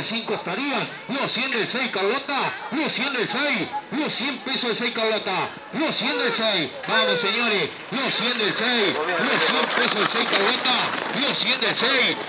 5 estarían. Los 100 del 6, Carlota. Los 100 del 6. Los 100 pesos del 6, Carlota. Los 100 del 6. Vamos, señores. Los 100 del 6. Los 100 pesos del 6, Carlota. Los 100 del 6.